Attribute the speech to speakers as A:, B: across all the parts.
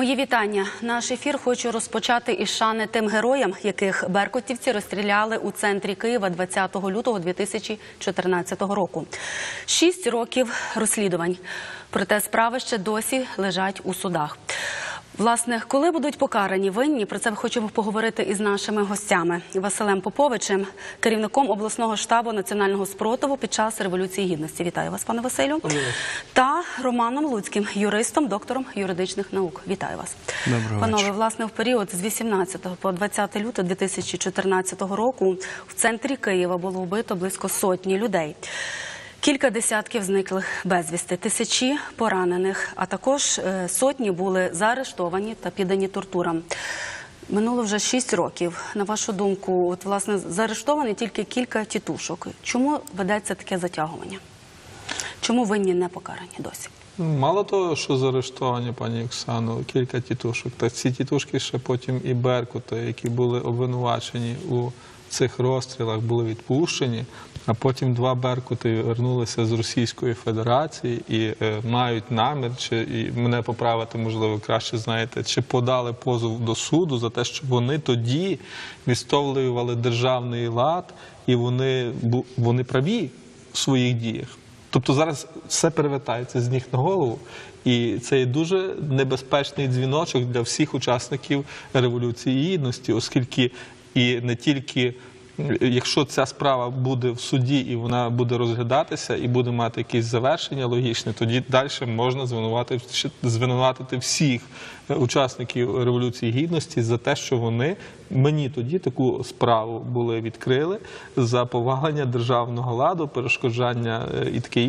A: Мої вітання. Наш ефір хочу розпочати із шани тим героям, яких беркутівці розстріляли у центрі Києва 20 лютого 2014 року. 6 років розслідувань. Проте справи ще досі лежать у судах. Власне, коли будуть покарані винні, про це хочемо поговорити із нашими гостями. Василем Поповичем, керівником обласного штабу національного спротиву під час Революції Гідності. Вітаю вас, пане Василю. Та Романом Луцьким, юристом, доктором юридичних наук. Вітаю вас.
B: Доброго
A: Панове,
B: вечора.
A: власне, в період з 18 по 20 лютого 2014 року в центрі Києва було вбито близько сотні людей. Кілька десятків зниклих безвісти, тисячі поранених, а також сотні були заарештовані та піддані тортурам. Минуло вже 6 років. На вашу думку, от, власне, заарештовані тільки кілька тітушок. Чому ведеться таке затягування? Чому винні не покарані досі?
B: Мало того, що заарештовані, пані Оксано, кілька тітушок, так ці тітушки ще потім і беркути, які були обвинувачені у цих розстрілах, були відпущені, а потім 2 беркути вернулися з Російської Федерації і мають намір, і мене поправити, можливо, краще знаєте, чи подали позов до суду за те, що вони тоді відстоювали державний лад і вони праві в своїх діях. Тобто зараз все перевертається з ніг на голову, і це є дуже небезпечний дзвіночок для всіх учасників Революції Гідності, оскільки і не тільки, якщо ця справа буде в суді і вона буде розглядатися і буде мати якесь завершення логічне, тоді далі можна звинуватити всіх учасників Революції Гідності за те, що вони мені тоді таку справу були відкрили за повалення державного ладу, перешкоджання і таке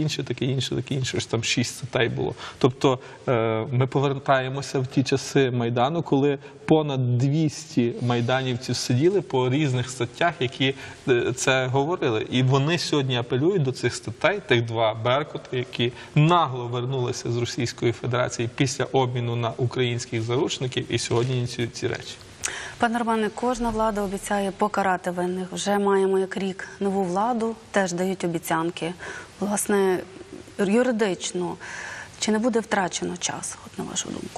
B: інше, ось там 6 статей було. Тобто ми повертаємося в ті часи Майдану, коли понад 200 майданівців сиділи по різних статтях, які це говорили. І вони сьогодні апелюють до цих статей, тих 2 беркути, які нагло вернулися з Російської Федерації після обміну на українських заручників, і сьогодні ініціюють ці речі.
A: Пане Романе, кожна влада обіцяє покарати винних. Вже маємо як рік нову владу, теж дають обіцянки. Власне, юридично, чи не буде втрачено час, от на вашу думку?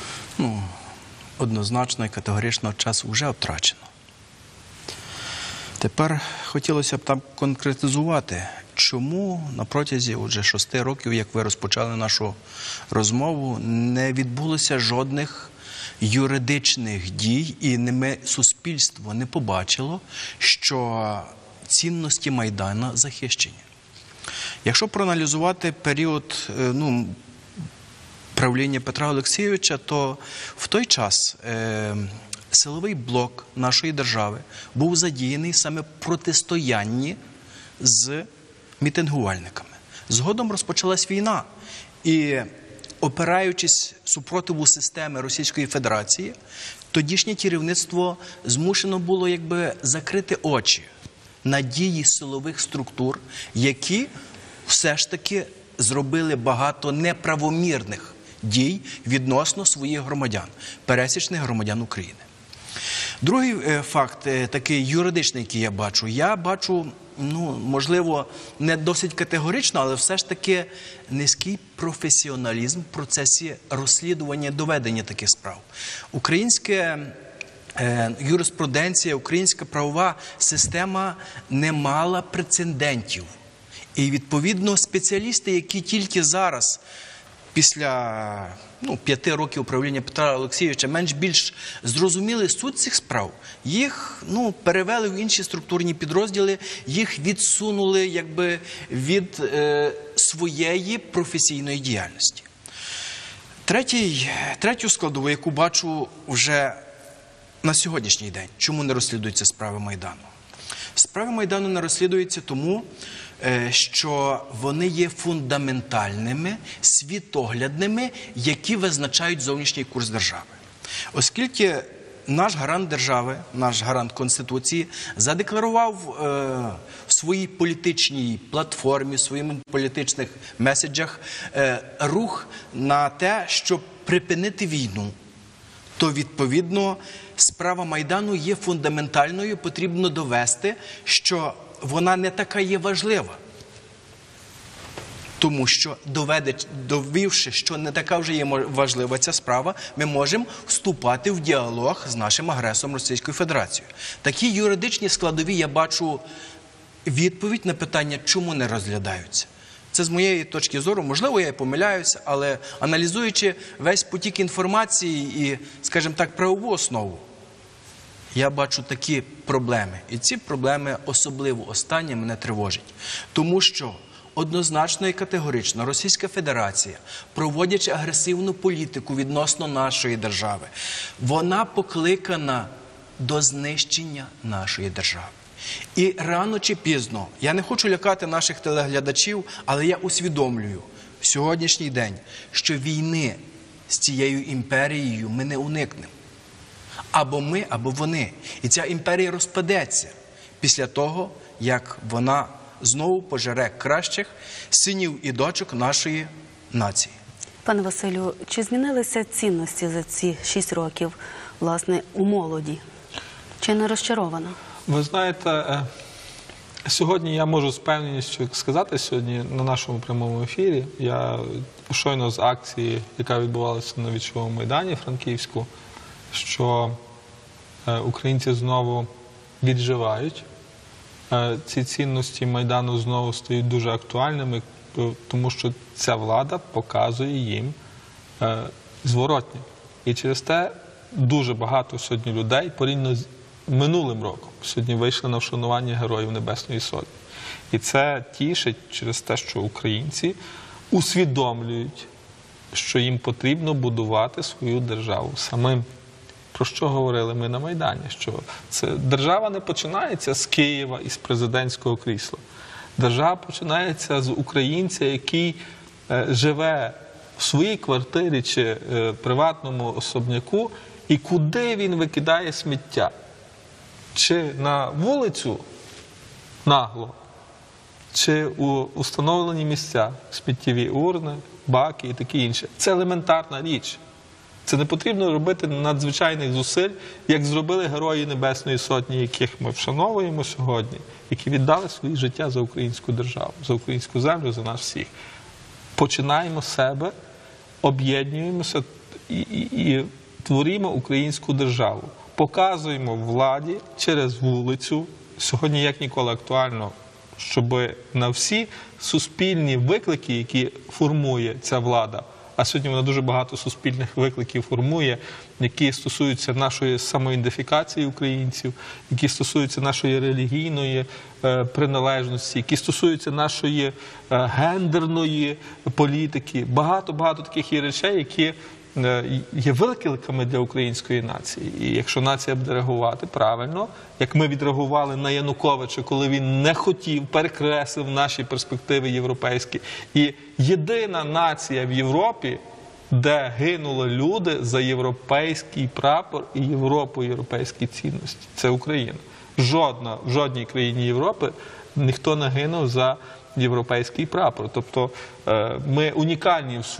C: Ну, однозначно і категорично час вже втрачено. Тепер хотілося б там конкретизувати, чому на протязі вже 6 років, як ви розпочали нашу розмову, не відбулося жодних юридичних дій, і суспільство не побачило, що цінності Майдану захищені. Якщо проаналізувати період правління Петра Олексійовича, то в той час силовий блок нашої держави був задіяний саме в протистоянні з мітингувальниками. Згодом розпочалась війна, і опираючись супротиву системи Російської Федерації, тодішнє керівництво змушено було закрити очі на дії силових структур, які все ж таки зробили багато неправомірних дій відносно своїх громадян, пересічних громадян України. Другий факт, такий юридичний, який я бачу, можливо, не досить категорично, але все ж таки низький професіоналізм в процесі розслідування, доведення таких справ. Українська юриспруденція, українська правова система не мала прецедентів. І, відповідно, спеціалісти, які тільки зараз, після 5 років управління Петра Олексійовича, менш-більш зрозуміли суть цих справ, їх перевели в інші структурні підрозділи, їх відсунули від своєї професійної діяльності. Третю складову, яку бачу вже на сьогоднішній день, чому не розслідуються справи Майдану? Справи Майдану не розслідуються тому, що вони є фундаментальними, світоглядними, які визначають зовнішній курс держави. Оскільки наш гарант держави, наш гарант Конституції задекларував в своїй політичній платформі, в своїх політичних меседжах рух на те, щоб припинити війну, то, відповідно, справа Майдану є фундаментальною, потрібно довести, що вона не така є важлива. Тому що, довівши, що не така вже є важлива ця справа, ми можемо вступати в діалог з нашим агресором Російською Федерацією. Такі юридичні складові я бачу відповідь на питання, чому не розглядаються. Це з моєї точки зору, можливо, я і помиляюся, але аналізуючи весь потік інформації і, скажімо так, правову основу, я бачу такі проблеми. І ці проблеми особливо останні мене тривожать. Тому що однозначно і категорично Російська Федерація, проводячи агресивну політику відносно нашої держави, вона покликана до знищення нашої держави. І рано чи пізно, я не хочу лякати наших телеглядачів, але я усвідомлюю в сьогоднішній день, що війни з цією імперією ми не уникнемо. Або ми, або вони. І ця імперія розпадеться після того, як вона знову пожере кращих синів і дочок нашої нації.
A: Пане Василю, чи змінилися цінності за ці 6 років, власне, у молоді? Чи не розчарована?
B: Ви знаєте, сьогодні я можу з певністю сказати, сьогодні на нашому прямому ефірі, я щойно з акції, яка відбувалася на Вічовому майдані Франківську, що українці знову відживають. Ці цінності Майдану знову стають дуже актуальними, тому що ця влада показує їм зворотнє. І через те дуже багато сьогодні людей, порівняно з минулим роком, сьогодні вийшли на вшанування Героїв Небесної Сотні. І це тішить через те, що українці усвідомлюють, що їм потрібно будувати свою державу самим. Про що говорили ми на Майдані? Що держава не починається з Києва і з президентського крісла. Держава починається з українця, який живе в своїй квартирі чи приватному особняку, і куди він викидає сміття. Чи на вулицю нагло, чи у установлені місця, сміттєві урни, баки і таке інше. Це елементарна річ. Це не потрібно робити надзвичайних зусиль, як зробили Герої Небесної Сотні, яких ми вшановуємо сьогодні, які віддали своє життя за українську державу, за українську землю, за нас всіх. Починаємо з себе, об'єднуємося і творимо українську державу. Показуємо владі через вулицю, сьогодні як ніколи актуально, щоб на всі суспільні виклики, які формує ця влада, а сьогодні вона дуже багато суспільних викликів формує, які стосуються нашої самоідентифікації українців, які стосуються нашої релігійної приналежності, які стосуються нашої гендерної політики. Багато таких є речей, які є викликами для української нації. І якщо нація буде реагувати правильно, як ми відреагували на Януковича, коли він не хотів, перекреслив наші перспективи європейські. І єдина нація в Європі, де гинули люди за європейський прапор і Європу, європейські цінності. Це Україна. В жодній країні Європи ніхто не гинув за європейський прапор. Тобто ми унікальні в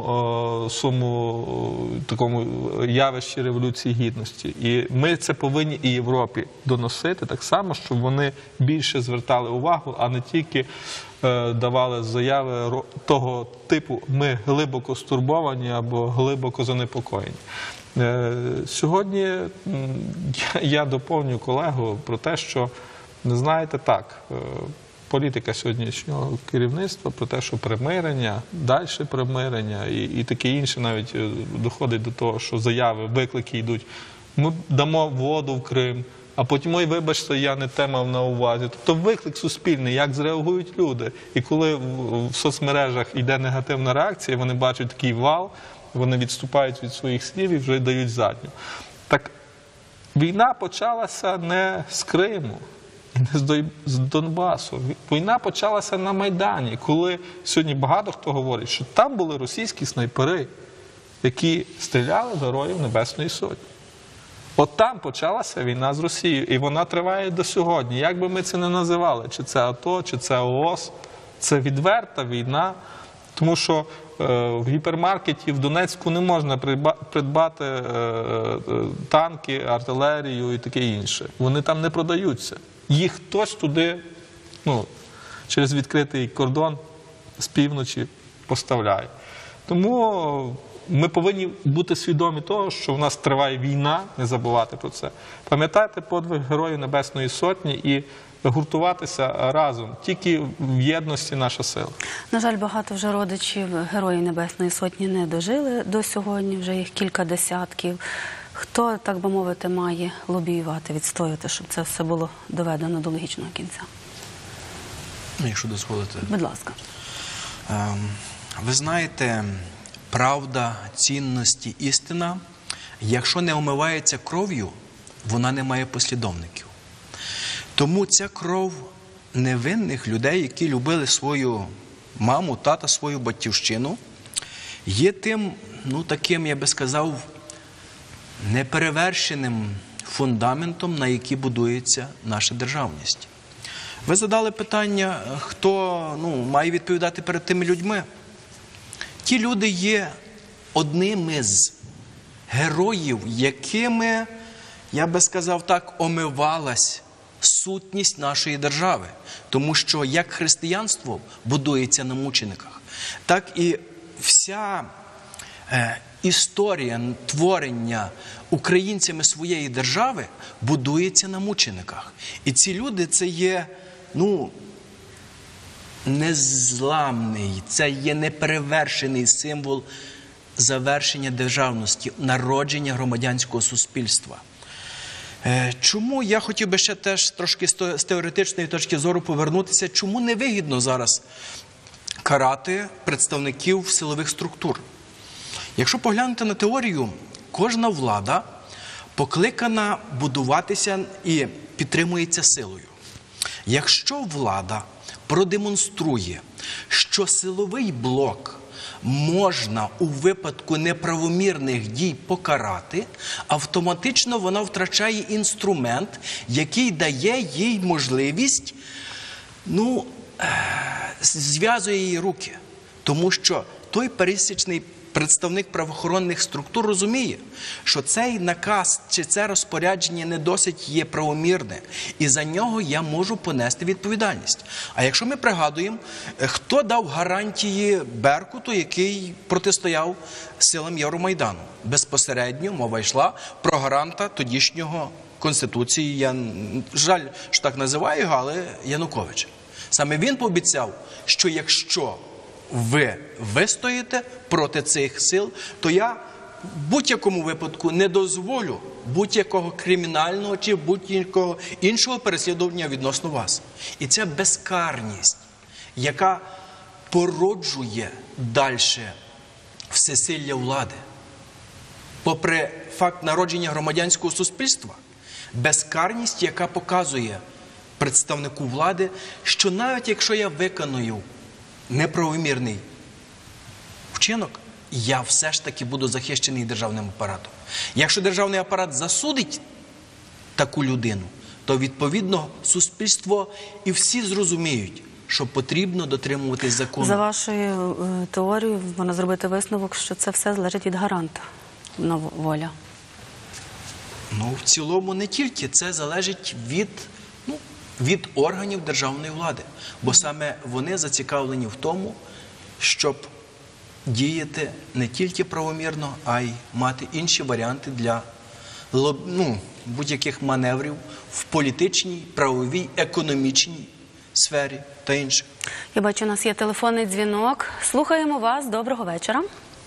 B: своєму такому явищі Революції Гідності. І ми це повинні і Європі доносити так само, щоб вони більше звертали увагу, а не тільки давали заяви того типу «ми глибоко стурбовані» або «глибоко занепокоєні». Сьогодні я доповню колегу про те, що, знаєте, так, політика сьогоднішнього керівництва про те, що примирення, далі примирення і таке інше навіть доходить до того, що заяви, виклики йдуть. Ми дамо воду в Крим, а потім, ой, вибачте, я не те мав на увазі. Тобто виклик суспільний, як зреагують люди. І коли в соцмережах йде негативна реакція, вони бачать такий вал, вони відступають від своїх слів і вже дають задню. Так війна почалася не з Криму, не з Донбасу. Війна почалася на Майдані, коли сьогодні багато хто говорить, що там були російські снайпери, які стріляли в Героїв Небесної Сотні. От там почалася війна з Росією, і вона триває до сьогодні. Як би ми це не називали, чи це АТО, чи це ООС, це відверта війна, тому що в гіпермаркеті в Донецьку не можна придбати танки, артилерію і таке інше. Вони там не продаються. Їх хтось туди, через відкритий кордон з півночі поставляє. Тому ми повинні бути свідомі того, що в нас триває війна, не забувати про це. Пам'ятайте подвиг Героїв Небесної Сотні і гуртуватися разом. Тільки в єдності наша сила.
A: На жаль, багато вже родичів Героїв Небесної Сотні не дожили до сьогодні, вже їх кілька десятків. Хто, так би мовити, має лобіювати, відстоювати, щоб це все було доведено до логічного кінця?
C: Якщо дозволите.
A: Будь ласка.
C: Ви знаєте, правда, цінності, істина, якщо не омивається кров'ю, вона не має послідовників. Тому ця кров невинних людей, які любили свою маму, тата, свою батьківщину, є тим, таким, я би сказав, неперевершеним фундаментом, на який будується наша державність. Ви задали питання, хто має відповідати перед тими людьми. Ті люди є одними з героїв, якими, я би сказав так, омивалась сутність нашої держави. Тому що як християнство будується на мучениках, так і вся історія творення українцями своєї держави будується на мучениках. І ці люди – це є, незламний, це є неперевершений символ завершення державності, народження громадянського суспільства. Чому, я хотів би ще теж трошки з теоретичної точки зору повернутися, чому невигідно зараз карати представників силових структур? Якщо поглянути на теорію, кожна влада покликана будуватися і підтримується силою. Якщо влада продемонструє, що силовий блок можна у випадку неправомірних дій покарати, автоматично вона втрачає інструмент, який дає їй можливість, зв'язує її руки. Тому що той пересічний представник правоохоронних структур розуміє, що цей наказ чи це розпорядження не досить є правомірне, і за нього я можу понести відповідальність. А якщо ми пригадуємо, хто дав гарантії Беркуту, який протистояв силам Євромайдану? Безпосередньо мова йшла про гаранта тодішнього Конституції, я жаль, що так називаю його, але Януковича. Саме він пообіцяв, що якщо ви вистоїте проти цих сил, то я в будь-якому випадку не дозволю будь-якого кримінального чи будь-якого іншого переслідування відносно вас. І ця безкарність, яка породжує далі всесилля влади, попри факт народження громадянського суспільства, безкарність, яка показує представнику влади, що навіть якщо я виконую неправомірний вчинок, я все ж таки буду захищений державним апаратом. Якщо державний апарат засудить таку людину, то відповідно суспільство і всі зрозуміють, що потрібно дотримуватись закону.
A: За вашою теорією, можна зробити висновок, що це все залежить від гаранта на воля.
C: В цілому не тільки. Це залежить від органів державної влади. Бо саме вони зацікавлені в тому, щоб діяти не тільки правомірно, а й мати інші варіанти для будь-яких маневрів в політичній, правовій, економічній сфері та інших.
A: Я бачу, у нас є телефонний дзвінок. Слухаємо вас. Доброго вечора.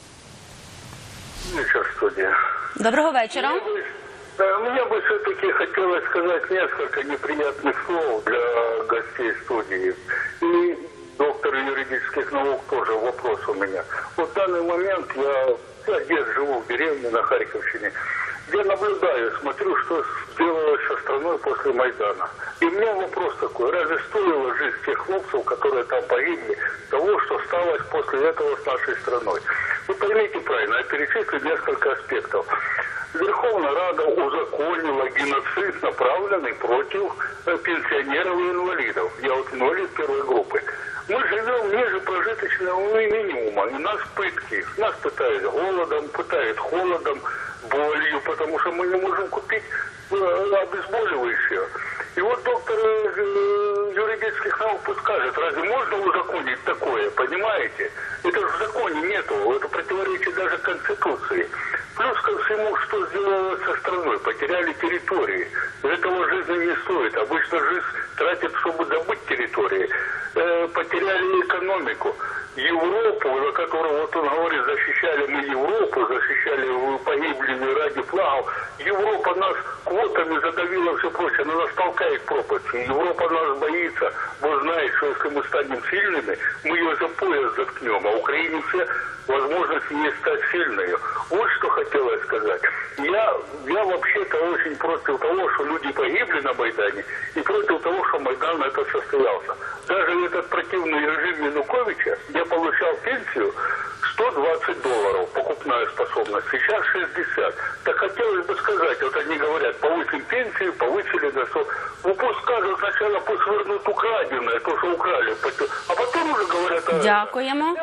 A: Доброго вечора.
D: Мне бы все-таки хотелось сказать несколько неприятных слов для гостей студии. И доктор юридических наук тоже вопрос у меня. Вот в данный момент я здесь живу в деревне на Харьковщине, где наблюдаю, смотрю, что делалось со страной после Майдана. И у меня вопрос такой: разве стоила жизнь тех хлопцев, которые там погибли, того, что сталось после этого с нашей страной? Вы поймите правильно, я перечислю несколько аспектов. Верховная Рада узаконила геноцид, направленный против пенсионеров и инвалидов. Я вот инвалид первой группы. Мы живем ниже прожиточного минимума, и нас пытки. Нас пытают голодом, пытают холодом, болью, потому что мы не можем купить обезболивающее. И вот доктор юридических наук пусть скажет, разве можно узаконить такое, понимаете? Это же в законе нету, это противоречит даже Конституции. Плюс ко всему, что сделалось со страной, потеряли территории. Этого жизни не стоит. Обычно жизнь тратит, чтобы добыть территории. Потеряли экономику. Европу, за которую, вот он говорит, защищали мы Европу, защищали, погибли ради флагов. Европа нас квотами задавила, все прочее, она нас толкает к пропасти. Европа нас боится, бо знает, что если мы станем сильными, мы ее за пояс заткнем, а Украине все возможности есть стать сильной. Вот что хотелось сказать. Я вообще-то очень против того, что люди погибли на Майдане, и против того, что Майдан это состоялся. Даже этот противный режим Януковича, я получал пенсию $120, покупная способность, сейчас 60. Так хотелось бы сказать, вот они говорят, повысим пенсию, повысили до 100. Ну пусть скажут сначала, пусть вернут украденное, то, что украли, а потом уже говорят...
A: Дякуємо.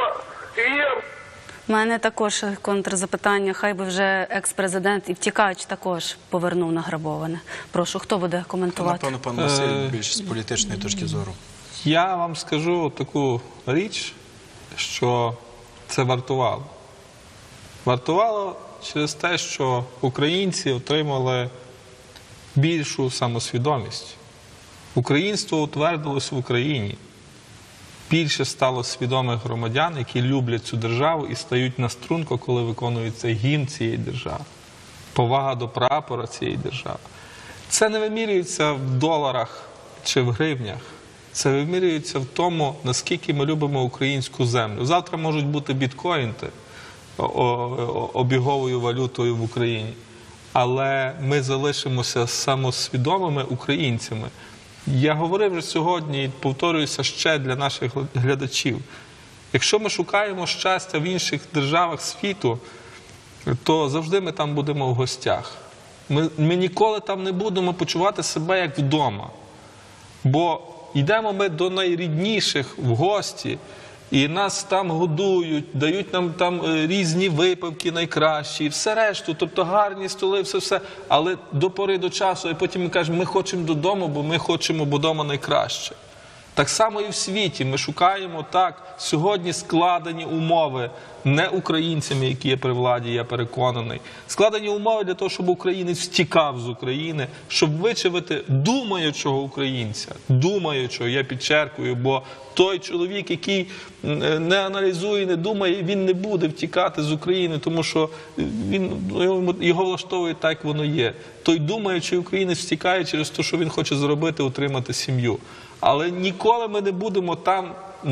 A: У мене також контрзапитання. Хай би вже екс-президент і втікач також повернув награбоване. Прошу, хто буде коментувати?
C: Напевно, пан Василь більш з політичної точки зору.
B: Я вам скажу таку річ, що це вартувало. Вартувало через те, що українці отримали більшу самосвідомість. Українство утвердилось в Україні. Більше стало свідомих громадян, які люблять цю державу і стають на струнку, коли виконується гімн цієї держави. Повага до прапора цієї держави. Це не вимірюється в доларах чи в гривнях. Це вимірюється в тому, наскільки ми любимо українську землю. Завтра можуть бути біткоїнти обіговою валютою в Україні. Але ми залишимося самосвідомими українцями. Я говорив вже сьогодні і повторююся ще для наших глядачів. Якщо ми шукаємо щастя в інших державах світу, то завжди ми там будемо в гостях. Ми ніколи там не будемо почувати себе як вдома. Бо йдемо ми до найрідніших в гості, і нас там годують, дають нам там різні випивки найкращі, і все решту, тобто гарні столи, все. Але до пори до часу, і потім ми кажемо, ми хочемо додому, бо ми хочемо, бо вдома найкраще. Так само і в світі. Ми шукаємо так, сьогодні складені умови не українцями, які є при владі, я переконаний. Складені умови для того, щоб українець втікав з України, щоб вичавити думаючого українця. Думаючого, я підчеркую, бо той чоловік, який не аналізує, не думає, він не буде втікати з України, тому що його влаштовує так, як воно є. Той думаючий українець втікає через те, що він хоче заробити, утримати сім'ю. Але ніколи ми не будемо там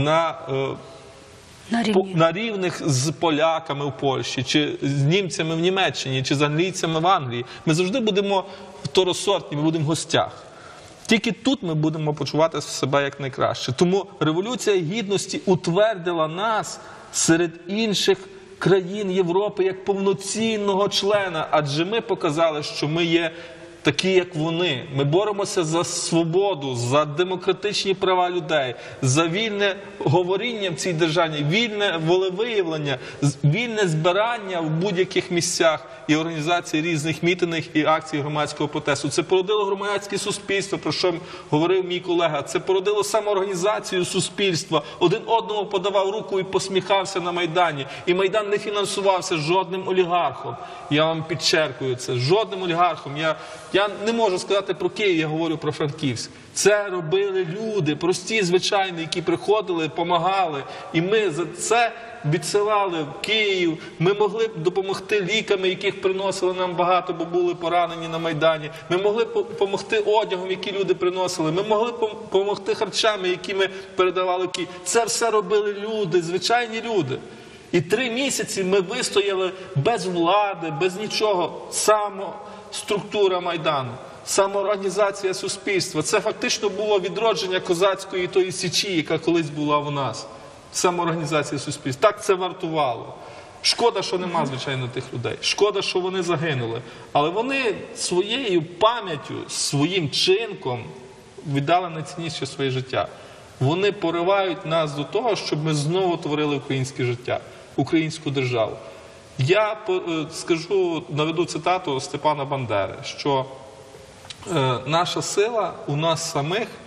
B: на рівних з поляками в Польщі, чи з німцями в Німеччині, чи з англійцями в Англії. Ми завжди будемо второсортні, ми будемо в гостях. Тільки тут ми будемо почувати себе як найкраще. Тому Революція Гідності утвердила нас серед інших країн Європи як повноцінного члена, адже ми показали, що ми є такі, як вони. Ми боремося за свободу, за демократичні права людей, за вільне говоріння в цій державі, вільне волевиявлення, вільне збирання в будь-яких місцях і організації різних мітингів і акцій громадського протесту. Це породило громадське суспільство, про що говорив мій колега. Це породило самоорганізацію суспільства. Один одному подавав руку і посміхався на Майдані. І Майдан не фінансувався жодним олігархом. Я вам підчеркую це. Жодним олігархом. Я не можу сказати про Київ, я говорю про Франківськ. Це робили люди, прості, звичайні, які приходили, допомагали. І ми за це відсилали в Київ. Ми могли б допомогти ліками, яких приносили нам багато, бо були поранені на Майдані. Ми могли б допомогти одягом, які люди приносили. Ми могли б допомогти харчами, які ми передавали в Київ. Це все робили люди, звичайні люди. І 3 місяці ми вистояли без влади, без нічого. Структура Майдану, самоорганізація суспільства. Це фактично було відродження козацької тої січі, яка колись була у нас. Самоорганізація суспільства. Так це вартувало. Шкода, що нема, звичайно, тих людей. Шкода, що вони загинули. Але вони своєю пам'яттю, своїм чинком віддали найцінніше своє життя. Вони поривають нас до того, щоб ми знову творили українське життя, українську державу. Я скажу, наведу цитату Степана Бандери, що наша сила у нас самих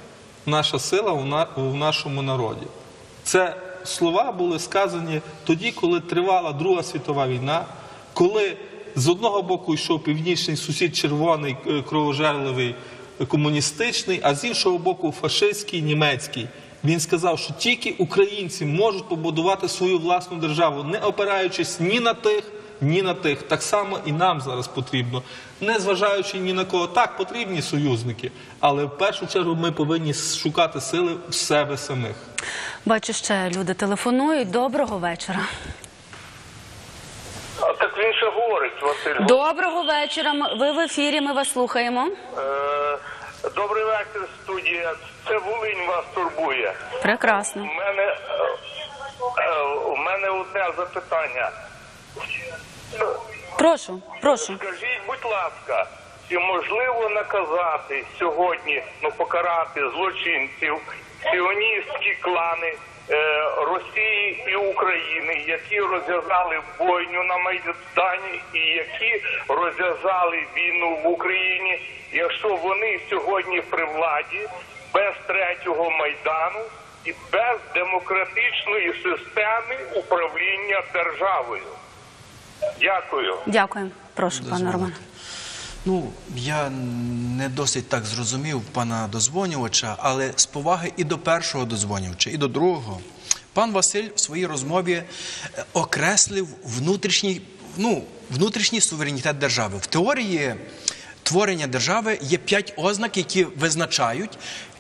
B: наша сила в нашому народі. Це слова були сказані тоді, коли тривала Друга світова війна, коли з одного боку йшов північний сусід червоний, кровожерливий, комуністичний, а з іншого боку фашистський, німецький. Він сказав, що тільки українці можуть побудувати свою власну державу, не опираючись ні на тих, ні на тих. Так само і нам зараз потрібно, не зважаючи ні на кого. Так, потрібні союзники, але в першу чергу ми повинні шукати сили в себе самих.
A: Бачу, ще люди телефонують. Доброго вечора.
D: А так він ще говорить, Василь.
A: Доброго вечора. Ви в ефірі, ми вас слухаємо.
D: Добрий вечір, студія. Це Волинь вас турбує.
A: Прекрасно.
D: У мене одне запитання.
A: Прошу.
D: Скажіть, будь ласка, чи можливо наказати сьогодні, покарати злочинців, сіоністські клани Росії і України, які розв'язали бойню на Майдані і які розв'язали війну в Україні, якщо вони сьогодні при владі, без третього Майдану і без демократичної системи управління державою? Дякую.
A: Дякую. Прошу, пане Романе.
C: Я не досить так зрозумів пана дозвонювача, але з поваги і до першого дозвонювача, і до другого. Пан Василь в своїй розмові окреслив внутрішній суверенітет держави. В теорії творення держави є 5 ознак, які визначають,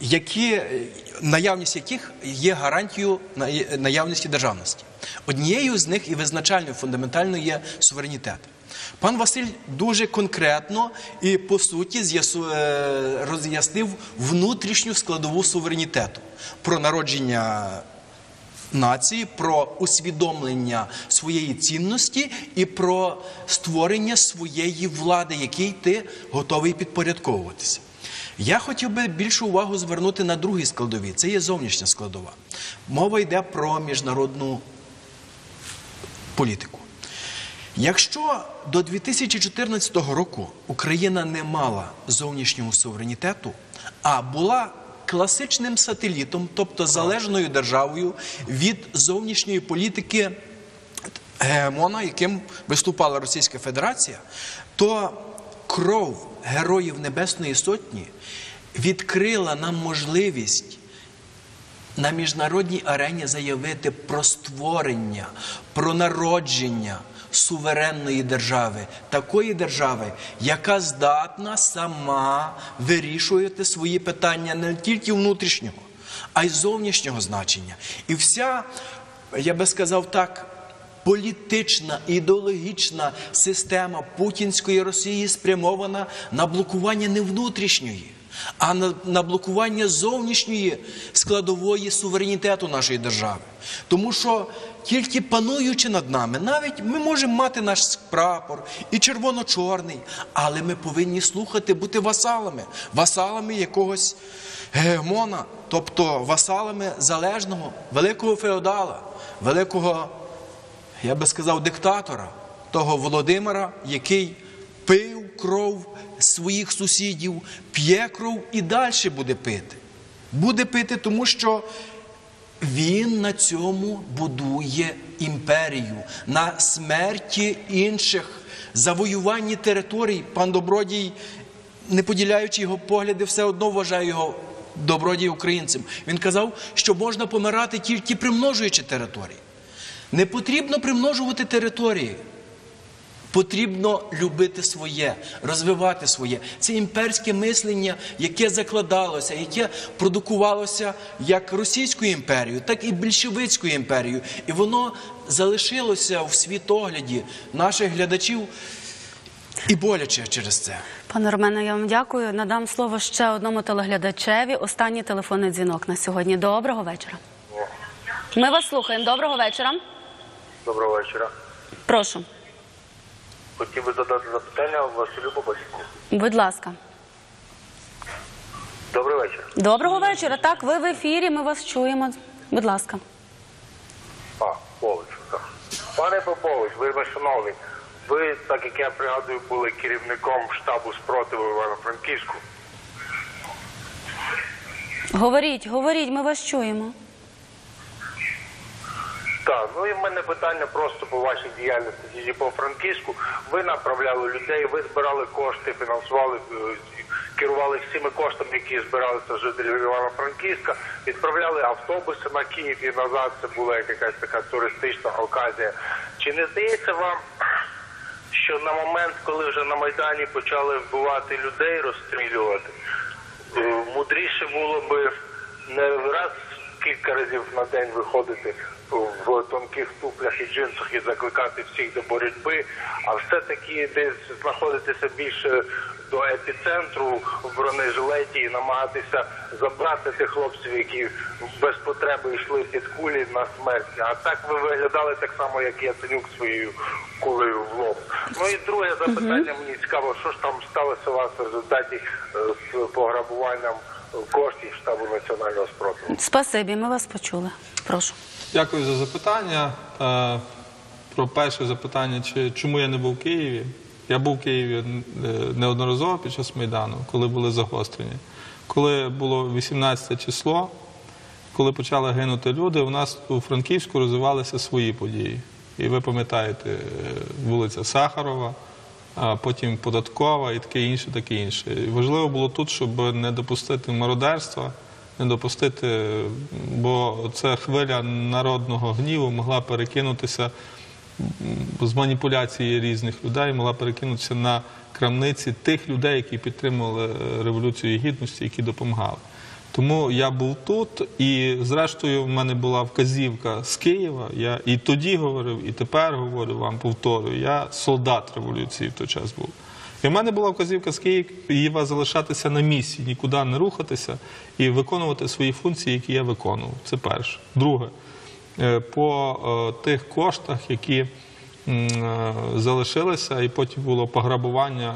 C: наявність яких є гарантією наявності державності. Однією з них і визначальною, фундаментальною є суверенітет. Пан Василь дуже конкретно і по суті роз'яснив внутрішню складову суверенітету. Про народження нації, про усвідомлення своєї цінності і про створення своєї влади, якій ти готовий підпорядковуватися. Я хотів би більшу увагу звернути на другій складові. Це є зовнішня складова. Мова йде про міжнародну політику. Якщо до 2014 року Україна не мала зовнішнього суверенітету, а була класичним сателітом, тобто залежною державою від зовнішньої політики гегемона, яким виступала Російська Федерація, то кров героїв Небесної Сотні відкрила нам можливість на міжнародній арені заявити про створення, про народження суверенної держави, такої держави, яка здатна сама вирішувати свої питання не тільки внутрішнього, а й зовнішнього значення. І вся, я би сказав так, політична, ідеологічна система путінської Росії спрямована на блокування не внутрішньої, а на блокування зовнішньої складової суверенітету нашої держави. Тому що тільки пануючи над нами, навіть ми можемо мати наш прапор і червоно-чорний, але ми повинні слухати, бути васалами якогось гегемона, тобто васалами залежного, великого феодала, великого, я би сказав, диктатора, того Володимира, який пив кров своїх сусідів, п'є кров і далі буде пити. Буде пити, тому що він на цьому будує імперію, на смерті інших, завоюванні територій. Пан Добродій, не поділяючи його погляди, все одно вважає його Добродій українцем. Він казав, що можна помирати тільки примножуючи території. Не потрібно примножувати території. Потрібно любити своє, розвивати своє. Це імперське мислення, яке закладалося, яке продукувалося як Російською імперією, так і більшовицькою імперією. І воно залишилося в світогляді наших глядачів і боляче через це.
A: Пане Романе, я вам дякую. Надам слово ще одному телеглядачеві. Останній телефонний дзвінок на сьогодні. Доброго вечора. Ми вас слухаємо. Доброго вечора.
D: Доброго вечора.
A: Прошу.
D: Хотів би задати запитання Василю Бабасіку.
A: Будь ласка.
D: Добрий вечір.
A: Доброго вечора. Так, ви в ефірі, ми вас чуємо. Будь ласка.
D: Попович. Пане Попович, ви шановний, ви, так як я пригадую, були керівником штабу спротиву Івано-Франківську.
A: Говоріть, говоріть, ми вас чуємо.
E: Так, ну і в мене питання просто по вашій діяльності і по Франківську. Ви направляли людей, ви збирали кошти, фінансували, керували всіми коштами, які збиралися жителів Івано-Франківська, відправляли автобуси на Київ і назад, це була якась така туристична оказія. Чи не здається вам, що на момент, коли вже на Майдані почали вбивати людей, розстрілювати, мудріше було би не раз кілька разів на день виходити в тонких туфлях і джинсах і закликати всіх до боротьби, а все-таки десь знаходитися більше до епіцентру в бронежилеті і намагатися забрати тих хлопців, які без потреби йшли під кулі на смерть. А так ви виглядали так само, як Яценюк своєю кулею в лоб. Ну і друге запитання, мені цікаво, що ж там сталося у вас в результаті з пограбуванням коштів штабу національного спротиву?
A: Спасибі, ми вас почули. Прошу.
B: Дякую за запитання. Про перше запитання, чому я не був в Києві. Я був в Києві неодноразово під час Майдану, коли були загострення. Коли було 18 число, коли почали гинути люди, у нас у Франківську розвивалися свої події. І ви пам'ятаєте, вулиця Сахарова, а потім Податкова і таке інше, таке інше. І важливо було тут, щоб не допустити мародерства, не допустити, бо ця хвиля народного гніву могла перекинутися з маніпуляції різних людей, могла перекинутися на крамниці тих людей, які підтримували Революцію Гідності, які допомагали. Тому я був тут, і зрештою в мене була вказівка з Києва, я і тоді говорив, і тепер говорю вам, повторюю, я солдат революції в той час був. І в мене була вказівка з Києва залишатися на місці, нікуди не рухатися і виконувати свої функції, які я виконував. Це перше. Друге, по тих коштах, які залишилися, і потім було пограбування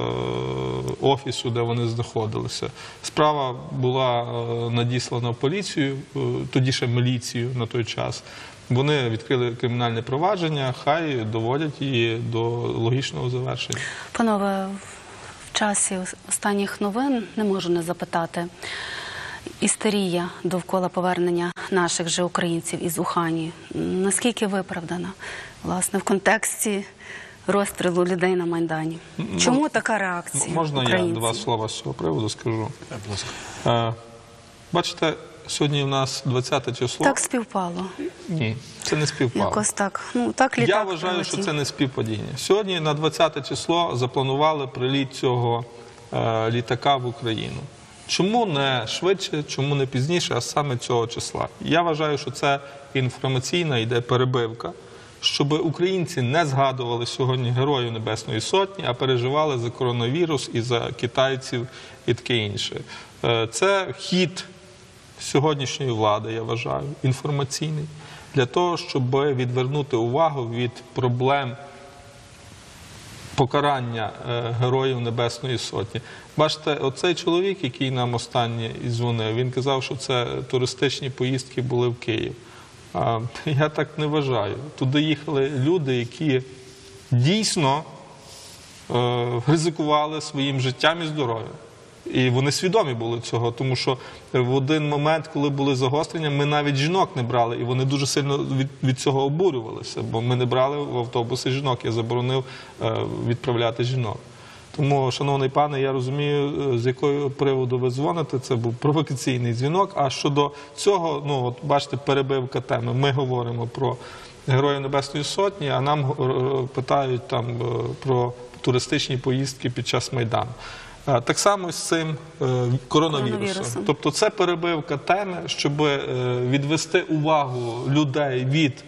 B: офісу, де вони знаходилися. Справа була надіслана в поліцію, тоді ще міліцію на той час. Вони відкрили кримінальне провадження, хай доводять її до логічного завершення.
A: Панове, в часі останніх новин не можу не запитати. Істерія довкола повернення наших же українців із Ухані, наскільки виправдана, власне, в контексті розстрілу людей на Майдані? Чому така реакція
B: Можна
A: українців?
B: я два слова з цього приводу скажу? Бачите, сьогодні у нас 20 число.
A: Так співпало.
B: Ні, це не співпало.
A: Якось так. Ну, так літак
B: Я вважаю,
A: прилетів.
B: що це не співпадіння. Сьогодні на 20 число запланували приліт цього літака в Україну. Чому не швидше, чому не пізніше, а саме цього числа? Я вважаю, що це інформаційна йде перебивка, щоб українці не згадували сьогодні Героїв Небесної Сотні, а переживали за коронавірус і за китайців і таке інше. Це хід сьогоднішньої влади, я вважаю, інформаційний, для того, щоб відвернути увагу від проблем покарання Героїв Небесної Сотні. Бачите, оцей чоловік, який нам останнє дзвонив, він казав, що це туристичні поїздки були в Київ. Я так не вважаю. Туди їхали люди, які дійсно ризикували своїм життям і здоров'ям. І вони свідомі були цього, тому що в один момент, коли були загострення, ми навіть жінок не брали, і вони дуже сильно від цього обурювалися, бо ми не брали в автобуси жінок, я заборонив відправляти жінок. Тому, шановний пане, я розумію, з якого приводу ви дзвоните, це був провокаційний дзвінок, а щодо цього, ну, от бачите, перебивка теми, ми говоримо про Героїв Небесної Сотні, а нам питають там про туристичні поїздки під час Майдану. Так само з цим коронавірусом. Тобто це перебивка теми, щоб відвести увагу людей від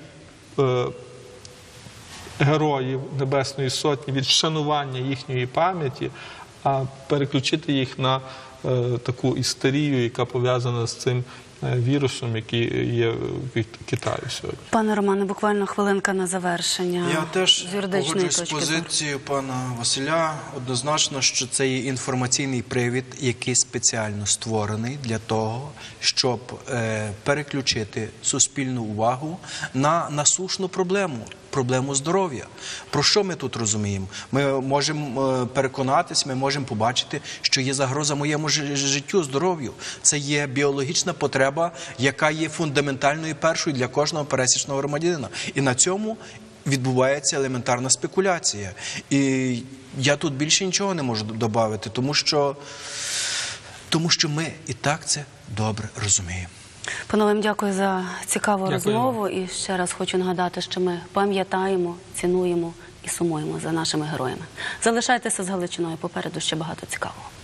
B: Героїв Небесної Сотні, від вшанування їхньої пам'яті, а переключити їх на таку істерію, яка пов'язана з цим вірусом, який є в Китаї сьогодні.
A: Пане Романе, буквально хвилинка на завершення.
C: Я теж
A: з юридичної
C: погоджуюсь з
A: точки зору.
C: позицією пана Василя. Однозначно, що це є інформаційний привід, який спеціально створений для того, щоб переключити суспільну увагу на насущну проблему здоров'я. Про що ми тут розуміємо? Ми можемо переконатись, ми можемо побачити, що є загроза моєму життю, здоров'ю. Це є біологічна потреба, яка є фундаментальною першою для кожного пересічного громадянина. І на цьому відбувається елементарна спекуляція. І я тут більше нічого не можу додати, тому що ми і так це добре розуміємо.
A: Панове, дякую за цікаву
B: Дякую.
A: розмову. І ще раз хочу нагадати, що ми пам'ятаємо, цінуємо і сумуємо за нашими героями. Залишайтеся з Галичиною, попереду ще багато цікавого.